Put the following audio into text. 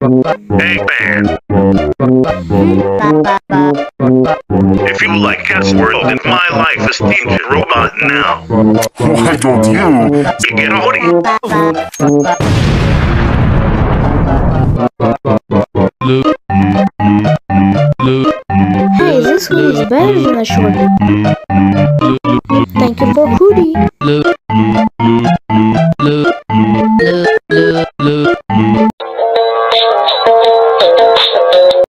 Hey man, if you like Cat's World and My Life as Teenage Robot now, Why don't you? get a hoodie. Hey, this hoodie is better than a shorty. Thank you for Hoodie.